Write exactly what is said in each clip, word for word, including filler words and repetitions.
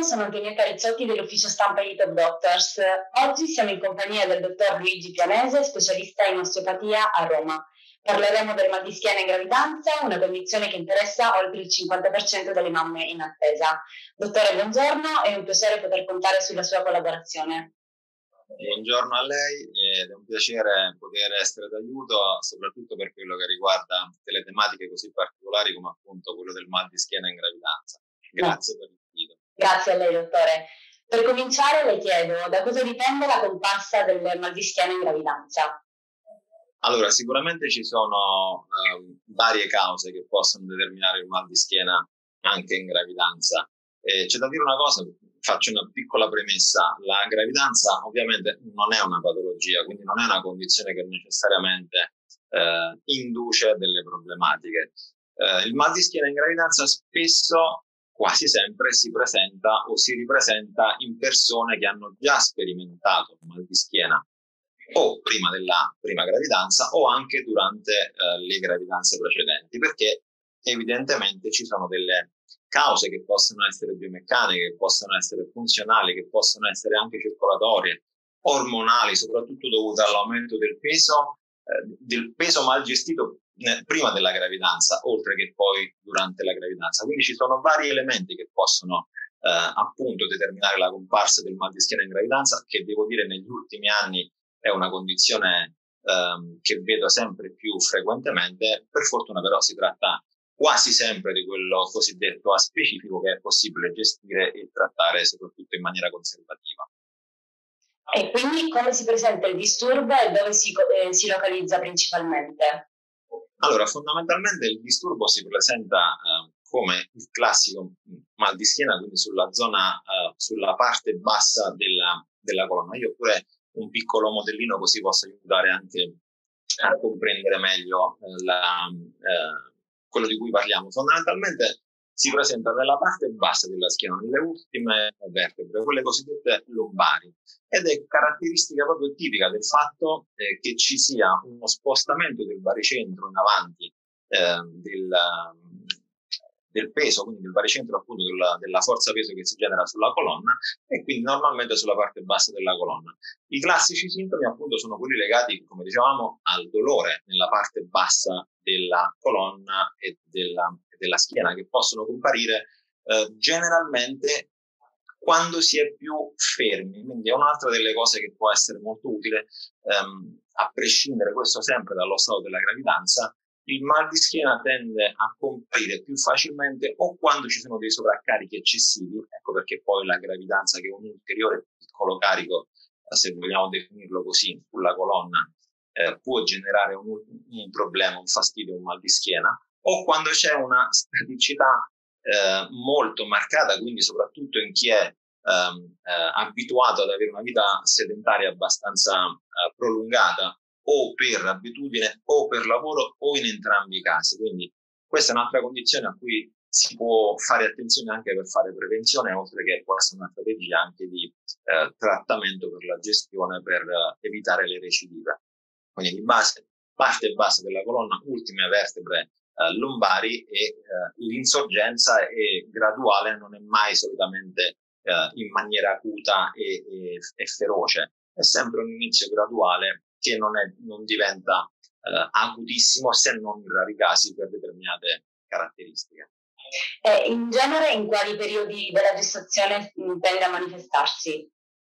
sono Antonietta Rizzotti dell'ufficio stampa di Top Doctors. Oggi siamo in compagnia del dottor Luigi Pianese, specialista in osteopatia a Roma. Parleremo del mal di schiena in gravidanza, una condizione che interessa oltre il cinquanta per cento delle mamme in attesa. Dottore, buongiorno, è un piacere poter contare sulla sua collaborazione. Buongiorno a lei ed è un piacere poter essere d'aiuto, soprattutto per quello che riguarda delle tematiche così particolari come appunto quello del mal di schiena in gravidanza. Grazie per l'invito. Grazie a lei, dottore. Per cominciare le chiedo da cosa dipende la comparsa del mal di schiena in gravidanza? Allora, sicuramente ci sono um, varie cause che possono determinare il mal di schiena anche in gravidanza. Eh, c'è da dire una cosa, faccio una piccola premessa: la gravidanza ovviamente non è una patologia, quindi non è una condizione che necessariamente eh, induce delle problematiche. Eh, il mal di schiena in gravidanza spesso, quasi sempre, si presenta o si ripresenta in persone che hanno già sperimentato un mal di schiena o prima della prima gravidanza o anche durante eh, le gravidanze precedenti, perché evidentemente ci sono delle cause che possono essere biomeccaniche, che possono essere funzionali, che possono essere anche circolatorie, ormonali, soprattutto dovute all'aumento del peso, eh, del peso mal gestito eh, prima della gravidanza, oltre che poi durante la gravidanza. Quindi ci sono vari elementi che possono eh, appunto determinare la comparsa del mal di schiena in gravidanza, che devo dire negli ultimi anni è una condizione ehm, che vedo sempre più frequentemente. Per fortuna però si tratta quasi sempre di quello cosiddetto aspecifico, che è possibile gestire e trattare soprattutto in maniera conservativa. E quindi come si presenta il disturbo e dove si, eh, si localizza principalmente? Allora, fondamentalmente il disturbo si presenta eh, come il classico mal di schiena, quindi sulla zona, eh, sulla parte bassa della, della colonna. Io ho pure un piccolo modellino così posso aiutare anche a comprendere meglio eh, la, eh, quello di cui parliamo. Fondamentalmente si presenta nella parte bassa della schiena, nelle ultime vertebre, quelle cosiddette lombari, ed è caratteristica proprio tipica del fatto eh, che ci sia uno spostamento del baricentro in avanti eh, del, del peso, quindi del baricentro appunto della, della forza peso che si genera sulla colonna, e quindi normalmente sulla parte bassa della colonna. I classici sintomi appunto sono quelli legati, come dicevamo, al dolore nella parte bassa della colonna e della, della schiena, che possono comparire eh, generalmente quando si è più fermi. Quindi è un'altra delle cose che può essere molto utile, ehm, a prescindere questo sempre dallo stato della gravidanza. Il mal di schiena tende a comparire più facilmente o quando ci sono dei sovraccarichi eccessivi, ecco perché poi la gravidanza, che è un ulteriore piccolo carico, se vogliamo definirlo così, sulla colonna, eh, può generare un, un problema, un fastidio, un mal di schiena, o quando c'è una staticità eh, molto marcata, quindi soprattutto in chi è ehm, eh, abituato ad avere una vita sedentaria abbastanza eh, prolungata, o per abitudine o per lavoro o in entrambi i casi. Quindi questa è un'altra condizione a cui si può fare attenzione anche per fare prevenzione, oltre che può essere una strategia anche di eh, trattamento per la gestione, per eh, evitare le recidive. Quindi di base, parte bassa della colonna, ultime vertebre eh, lombari, e eh, l'insorgenza è graduale, non è mai solitamente eh, in maniera acuta e, e, e feroce, è sempre un inizio graduale che non, è, non diventa eh, acutissimo, se non in rari casi per determinate caratteristiche. E in genere in quali periodi della gestazione tende a manifestarsi?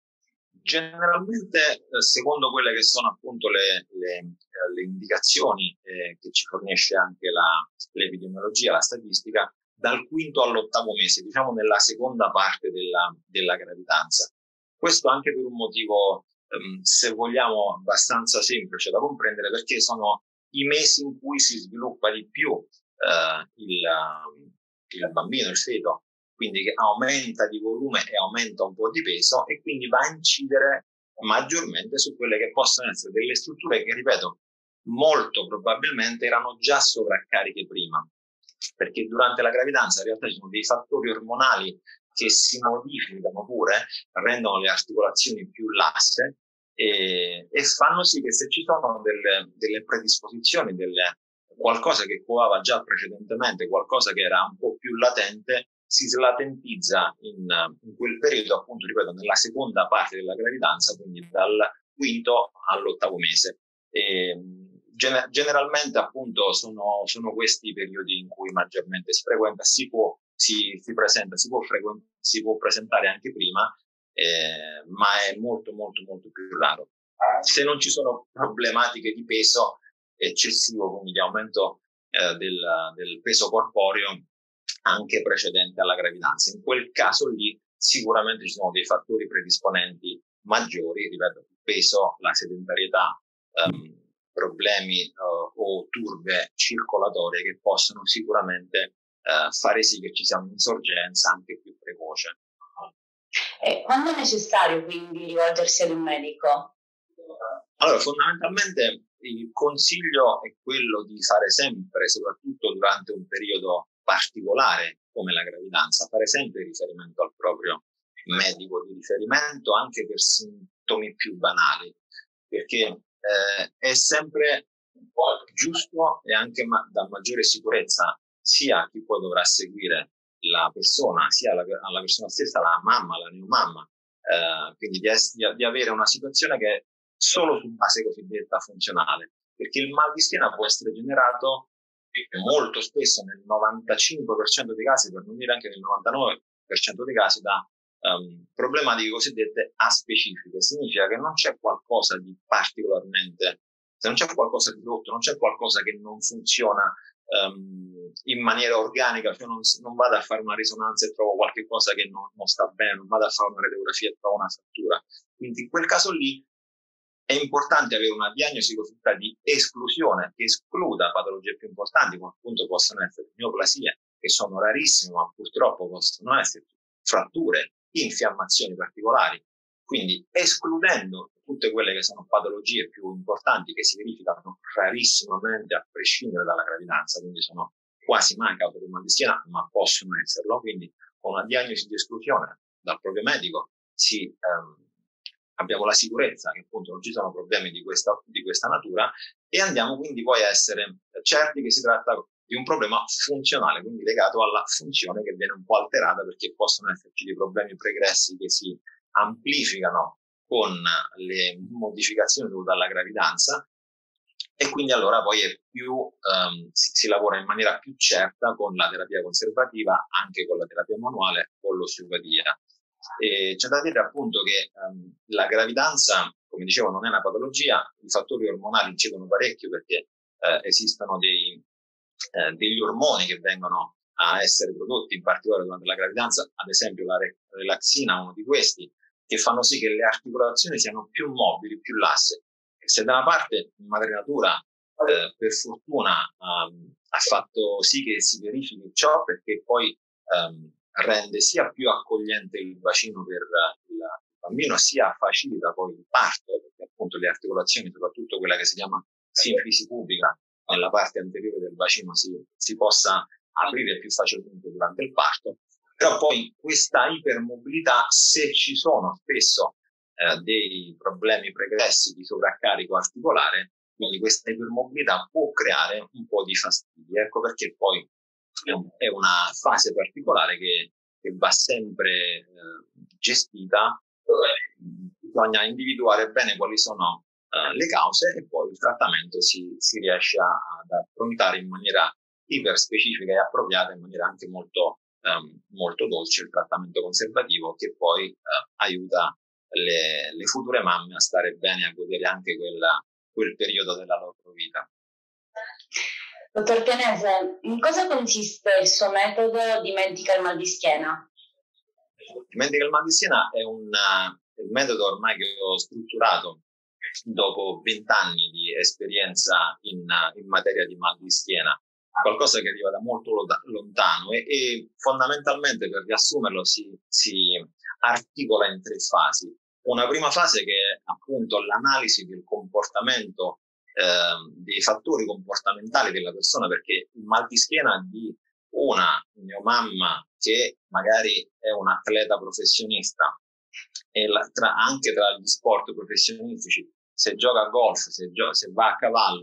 Generalmente, eh, secondo quelle che sono appunto le, le, le indicazioni eh, che ci fornisce anche la, l'epidemiologia, la statistica, dal quinto all'ottavo mese, diciamo nella seconda parte della, della gravidanza. Questo anche per un motivo, ehm, se vogliamo, abbastanza semplice da comprendere, perché sono i mesi in cui si sviluppa di più eh, il, il bambino, il feto, quindi che aumenta di volume e aumenta un po' di peso, e quindi va a incidere maggiormente su quelle che possono essere delle strutture che, ripeto, molto probabilmente erano già sovraccariche prima, perché durante la gravidanza in realtà ci sono dei fattori ormonali che si modificano pure, rendono le articolazioni più lasse e, e fanno sì che, se ci sono delle, delle predisposizioni, delle, qualcosa che covava già precedentemente, qualcosa che era un po' più latente, si slatentizza in, in quel periodo, appunto, ripeto, nella seconda parte della gravidanza, quindi dal quinto all'ottavo mese. E, gener- generalmente, appunto, sono, sono questi i periodi in cui maggiormente si frequenta, si può, si, si presenta, si può, frequ- si può presentare anche prima, eh, ma è molto, molto, molto più raro. Se non ci sono problematiche di peso eccessivo, quindi di aumento eh, del, del peso corporeo anche precedente alla gravidanza. In quel caso lì sicuramente ci sono dei fattori predisponenti maggiori, ripeto, il peso, la sedentarietà, ehm, problemi uh, o turbe circolatorie che possono sicuramente uh, fare sì che ci sia un'insorgenza anche più precoce. E quando è necessario quindi rivolgersi ad un medico? Allora, fondamentalmente il consiglio è quello di fare sempre, soprattutto durante un periodo particolare come la gravidanza, fare sempre riferimento al proprio medico di riferimento anche per sintomi più banali, perché eh, è sempre giusto e anche ma- da maggiore sicurezza sia a chi poi dovrà seguire la persona, sia alla, alla persona stessa, la mamma, la neomamma, eh, quindi di, es- di, di avere una situazione che è solo su base cosiddetta funzionale, perché il mal di schiena può essere generato molto spesso nel novantacinque per cento dei casi, per non dire anche nel novantanove per cento dei casi, da um, problematiche cosiddette aspecifiche. Significa che non c'è qualcosa di particolarmente, se non c'è qualcosa di rotto, non c'è qualcosa che non funziona um, in maniera organica, cioè non, non vado a fare una risonanza e trovo qualche cosa che non, non sta bene, non vado a fare una radiografia e trovo una frattura. Quindi in quel caso lì è importante avere una diagnosi cosiddetta di esclusione che escluda patologie più importanti, come appunto possono essere neoplasie, che sono rarissime, ma purtroppo possono essere fratture, infiammazioni particolari. Quindi escludendo tutte quelle che sono patologie più importanti che si verificano rarissimamente a prescindere dalla gravidanza, quindi sono quasi mai cause del mal di schiena, ma possono esserlo. Quindi con una diagnosi di esclusione dal proprio medico si ehm, abbiamo la sicurezza che appunto non ci sono problemi di questa, di questa natura e andiamo quindi poi a essere certi che si tratta di un problema funzionale, quindi legato alla funzione che viene un po' alterata, perché possono esserci dei problemi pregressi che si amplificano con le modificazioni dovute alla gravidanza e quindi allora poi è più, um, si, si lavora in maniera più certa con la terapia conservativa, anche con la terapia manuale, con l'osteopatia. E c'è da dire appunto che um, la gravidanza, come dicevo, non è una patologia, i fattori ormonali incidono parecchio perché eh, esistono dei, eh, degli ormoni che vengono a essere prodotti in particolare durante la gravidanza, ad esempio la re- relaxina, uno di questi, che fanno sì che le articolazioni siano più mobili, più lasse. E se da una parte madre natura eh, per fortuna um, ha fatto sì che si verifichi ciò, perché poi um, rende sia più accogliente il bacino per il bambino, sia facilita poi il parto, perché appunto le articolazioni, soprattutto quella che si chiama sinfisi pubica, nella parte anteriore del bacino si, si possa aprire più facilmente durante il parto. Però poi questa ipermobilità, se ci sono spesso eh, dei problemi pregressi di sovraccarico articolare, quindi questa ipermobilità può creare un po' di fastidi. Ecco perché poi è una fase particolare che, che va sempre eh, gestita, bisogna individuare bene quali sono eh, le cause e poi il trattamento si, si riesce a, ad affrontare in maniera iperspecifica e appropriata, in maniera anche molto, ehm, molto dolce, il trattamento conservativo che poi eh, aiuta le, le future mamme a stare bene, a godere anche quella, quel periodo della loro vita. Dottor Pianese, in cosa consiste il suo metodo Dimentica il mal di schiena? Dimentica il mal di schiena è un, uh, un metodo ormai che ho strutturato dopo vent'anni di esperienza in, uh, in materia di mal di schiena, qualcosa che arriva da molto lontano e, e fondamentalmente, per riassumerlo, si, si articola in tre fasi. Una prima fase che è appunto l'analisi del comportamento eh, dei fattori comportamentali della persona, perché il mal di schiena di una neomamma che magari è un atleta professionista e la, tra, anche tra gli sport professionistici, se gioca a golf, se, gio- se va a cavallo,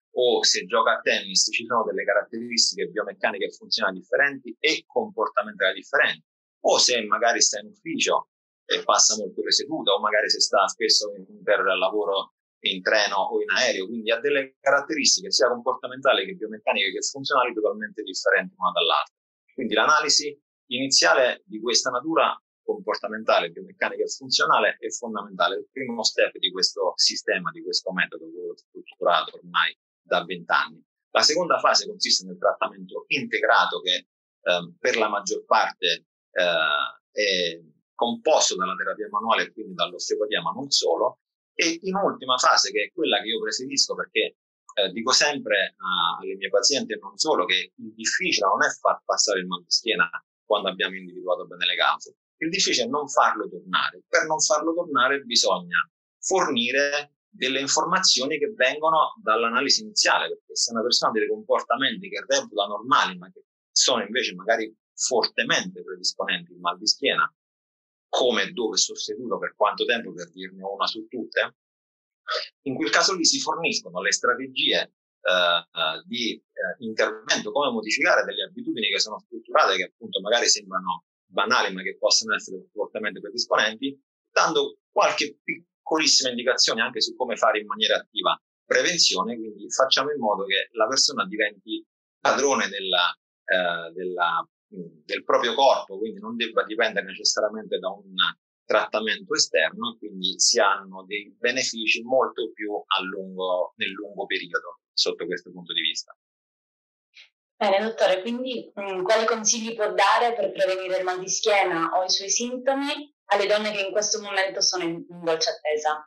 o se gioca a tennis ci sono delle caratteristiche biomeccaniche e funzionali differenti e comportamentali differenti, o se magari sta in ufficio e passa molto ore seduta, o magari se sta spesso in, per lavoro in treno o in aereo, quindi ha delle caratteristiche sia comportamentali che biomeccaniche che funzionali totalmente differenti una dall'altra. Quindi l'analisi iniziale di questa natura comportamentale, biomeccanica e funzionale è fondamentale, è il primo step di questo sistema, di questo metodo che ho strutturato ormai da vent'anni. La seconda fase consiste nel trattamento integrato che eh, per la maggior parte eh, è composto dalla terapia manuale e quindi dall'osteopatia, ma non solo, e in ultima fase, che è quella che io preferisco, perché eh, dico sempre uh, alle mie pazienti e non solo che il difficile non è far passare il mal di schiena quando abbiamo individuato bene le cause, il difficile è non farlo tornare. Per non farlo tornare bisogna fornire delle informazioni che vengono dall'analisi iniziale, perché se una persona ha dei comportamenti che reputa normali ma che sono invece magari fortemente predisponenti al mal di schiena, come dove sto seduto, per quanto tempo, per dirne una su tutte, in quel caso lì si forniscono le strategie eh, eh, di eh, intervento, come modificare delle abitudini che sono strutturate, che appunto magari sembrano banali ma che possono essere fortemente predisponenti, dando qualche piccolissima indicazione anche su come fare in maniera attiva prevenzione. Quindi facciamo in modo che la persona diventi padrone della, eh, della del proprio corpo, quindi non debba dipendere necessariamente da un trattamento esterno, e quindi si hanno dei benefici molto più a lungo, nel lungo periodo sotto questo punto di vista. Bene, dottore, quindi mh, quali consigli può dare per prevenire il mal di schiena o i suoi sintomi alle donne che in questo momento sono in, in dolce attesa?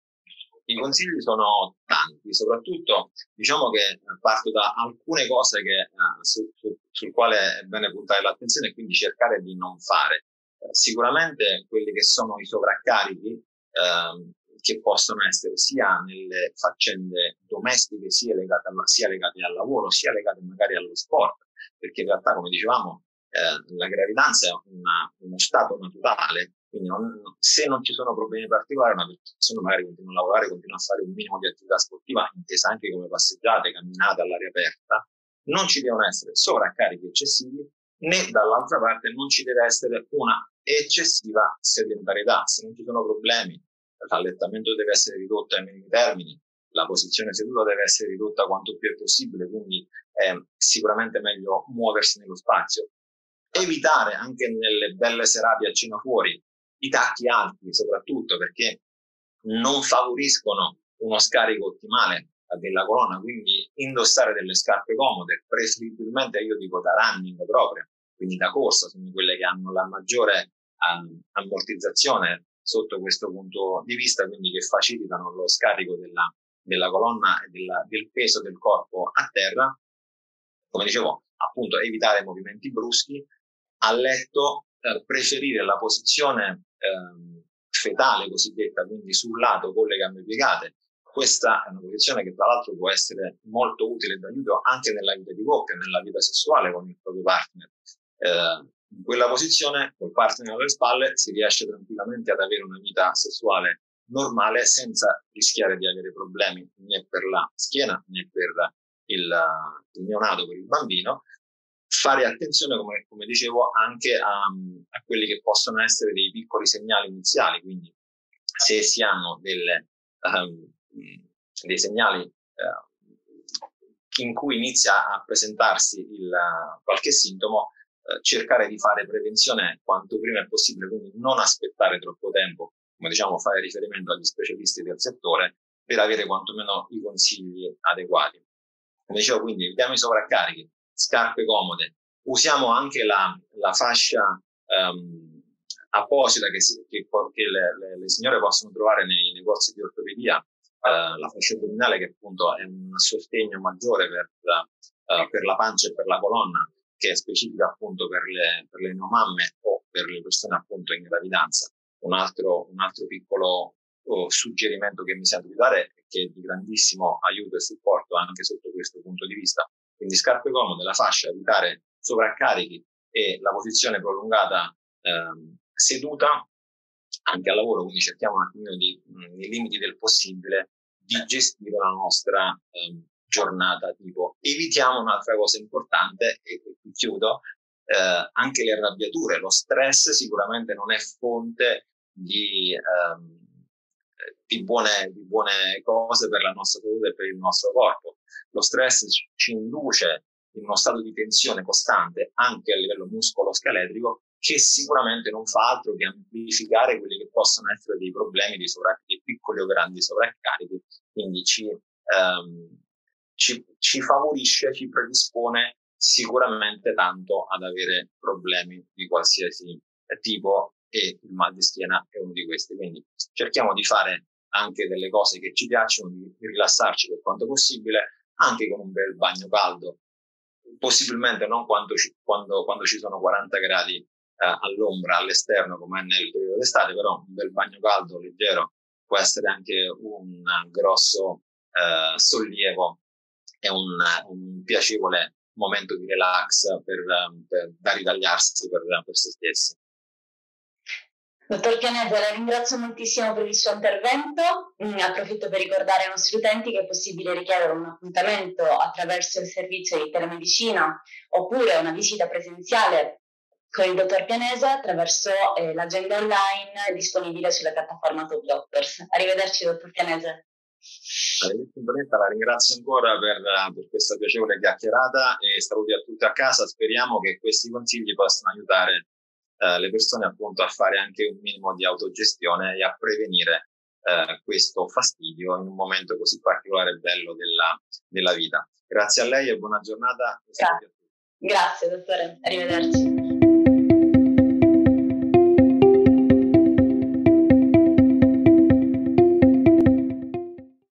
I consigli sono tanti, soprattutto diciamo che parto da alcune cose che, uh, su, su, sul quale è bene puntare l'attenzione e quindi cercare di non fare. Uh, sicuramente quelli che sono i sovraccarichi uh, che possono essere sia nelle faccende domestiche, sia legate, alla, sia legate al lavoro, sia legate magari allo sport, perché in realtà, come dicevamo, eh, la gravidanza è una, uno stato naturale. Quindi non, se non ci sono problemi particolari, una persona magari continua a lavorare, continua a fare un minimo di attività sportiva, intesa anche come passeggiate, camminate all'aria aperta, non ci devono essere sovraccarichi eccessivi, né dall'altra parte non ci deve essere una eccessiva sedentarietà. Se non ci sono problemi, l'allettamento deve essere ridotto ai minimi termini, la posizione seduta deve essere ridotta quanto più è possibile, quindi è sicuramente meglio muoversi nello spazio. Evitare anche nelle belle serate a cena fuori i tacchi alti, soprattutto perché non favoriscono uno scarico ottimale della colonna, quindi indossare delle scarpe comode, preferibilmente io dico da running proprio, quindi da corsa, sono quelle che hanno la maggiore um, ammortizzazione sotto questo punto di vista, quindi che facilitano lo scarico della, della colonna e della, del peso del corpo a terra. Come dicevo, appunto evitare movimenti bruschi. A letto eh, preferire la posizione eh, fetale cosiddetta, quindi sul lato con le gambe piegate. Questa è una posizione che tra l'altro può essere molto utile e d'aiuto anche nella vita di coppia, nella vita sessuale con il proprio partner. Eh, in quella posizione, col partner alle spalle, si riesce tranquillamente ad avere una vita sessuale normale senza rischiare di avere problemi né per la schiena né per il, il neonato, per il bambino. Fare attenzione, come, come dicevo, anche a, a quelli che possono essere dei piccoli segnali iniziali, quindi se si hanno delle, um, dei segnali uh, in cui inizia a presentarsi il, uh, qualche sintomo, uh, cercare di fare prevenzione quanto prima è possibile, quindi non aspettare troppo tempo, come diciamo, fare riferimento agli specialisti del settore per avere quantomeno i consigli adeguati. Come dicevo, quindi evitiamo i sovraccarichi, scarpe comode, usiamo anche la, la fascia um, apposita che, si, che, che le, le, le signore possono trovare nei negozi di ortopedia, uh, la fascia addominale, che appunto è un sostegno maggiore per, uh, per la pancia e per la colonna, che è specifica appunto per le, per le neomamme o per le persone appunto in gravidanza. Un altro, un altro piccolo oh, suggerimento che mi sento di dare, che è di grandissimo aiuto e supporto anche sotto questo punto di vista. Quindi scarpe comode, la fascia, evitare sovraccarichi e la posizione prolungata ehm, seduta anche al lavoro, quindi cerchiamo un attimino di, nei limiti del possibile, di gestire la nostra ehm, giornata tipo. Evitiamo un'altra cosa importante, e qui chiudo, eh, anche le arrabbiature. Lo stress sicuramente non è fonte di, ehm, di, buone, di buone cose per la nostra salute e per il nostro corpo. Lo stress ci induce in uno stato di tensione costante anche a livello muscolo-scheletrico, che sicuramente non fa altro che amplificare quelli che possono essere dei problemi di sovraccarichi, piccoli o grandi sovraccarichi. Quindi ci, ehm, ci, ci favorisce, ci predispone sicuramente tanto ad avere problemi di qualsiasi tipo, e il mal di schiena è uno di questi. Quindi cerchiamo di fare anche delle cose che ci piacciono, di rilassarci per quanto possibile, anche con un bel bagno caldo, possibilmente non quando ci, quando, quando ci sono quaranta gradi eh, all'ombra, all'esterno, come è nel periodo d'estate, però un bel bagno caldo leggero può essere anche un grosso eh, sollievo e un, un piacevole momento di relax per, per, da ritagliarsi per, per se stessi. Dottor Pianese, la ringrazio moltissimo per il suo intervento. Mm, approfitto per ricordare ai nostri utenti che è possibile richiedere un appuntamento attraverso il servizio di telemedicina oppure una visita presenziale con il dottor Pianese attraverso eh, l'agenda online disponibile sulla piattaforma Top Doctors. Arrivederci, dottor Pianese. La ringrazio ancora per, per questa piacevole chiacchierata e saluti a tutti a casa. Speriamo che questi consigli possano aiutare eh, le persone appunto a fare anche un minimo di autogestione e a prevenire eh, questo fastidio in un momento così particolare e bello della, della vita. Grazie a lei e buona giornata. Grazie, Grazie dottore, arrivederci.